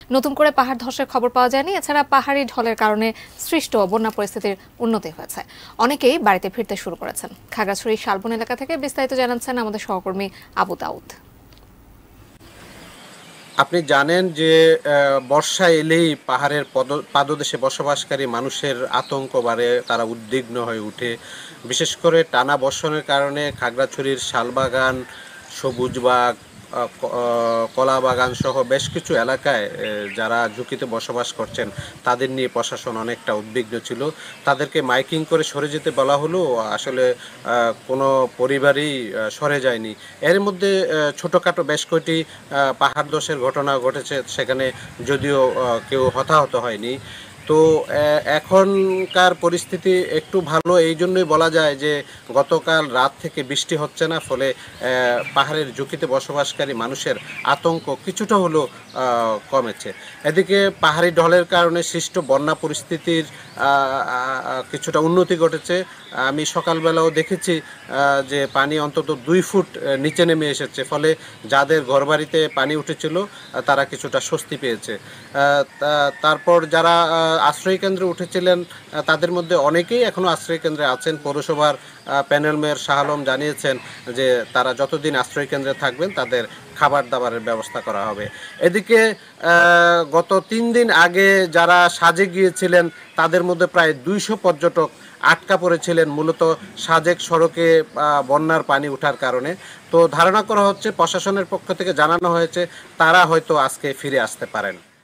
নতুন করে পাহাড় ধসের খবর পাওয়া যায়নি। এছাড়া পাহাড়ি ঢলের কারণে সৃষ্ট বন্যা পরিস্থিতির উন্নতি হয়েছে। অনেকেই বাড়িতে ফিরতে শুরু করেছেন। খাগড়াছড়ি শালবন এলাকা থেকে বিস্তারিত জানাচ্ছেন আমাদের সহকর্মী আবু দাউদ। আপনি জানেন যে বর্ষা এলেই পাহাড়ের পাদদেশে বসবাসকারী মানুষের আতঙ্ক বাড়ে, তারা উদ্বিগ্ন হয়ে ওঠে। বিশেষ করে টানা বর্ষণের কারণে খাগড়াছড়ির শালবাগান, সবুজবাগ, কলা বাগান সহ বেশ কিছু এলাকায় যারা ঝুঁকিতে বসবাস করছেন তাদের নিয়ে প্রশাসন অনেকটা উদ্বিগ্ন ছিল। তাদেরকে মাইকিং করে সরে যেতে বলা হলো, আসলে কোনো পরিবারই সরে যায়নি। এর মধ্যে ছোটোখাটো বেশ কয়েকটি পাহাড় ধসের ঘটনা ঘটেছে, সেখানে যদিও কেউ হতাহত হয়নি। তো এখনকার পরিস্থিতি একটু ভালো, এই জন্যই বলা যায় যে গতকাল রাত থেকে বৃষ্টি হচ্ছে না, ফলে পাহাড়ের ঝুঁকিতে বসবাসকারী মানুষের আতঙ্ক কিছুটা হলেও কমেছে। এদিকে পাহাড়ি ঢলের কারণে সৃষ্ট বন্যা পরিস্থিতির কিছুটা উন্নতি ঘটেছে। আমি সকালবেলাও দেখেছি যে পানি অন্তত 2 ফুট নিচে নেমে এসেছে, ফলে যাদের ঘরবাড়িতে পানি উঠেছিল তারা কিছুটা স্বস্তি পেয়েছে। তারপর যারা আশ্রয়কেন্দ্রে উঠেছিলেন তাদের মধ্যে অনেকেই এখনও আশ্রয়কেন্দ্রে আছেন। পৌরসভার প্যানেল মেয়র শাহ আলম জানিয়েছেন যে তারা যতদিন আশ্রয়কেন্দ্রে থাকবেন তাদের খাবার দাবারের ব্যবস্থা করা হবে। এদিকে গত 3 দিন আগে যারা সাজে গিয়েছিলেন তাদের মধ্যে প্রায় 200 পর্যটক আটকা পড়েছিলেন, মূলত সাজেক সড়কে বন্যার পানি ওঠার কারণে। তো ধারণা করা হচ্ছে, প্রশাসনের পক্ষ থেকে জানানো হয়েছে তারা হয়তো আজকে ফিরে আসতে পারেন।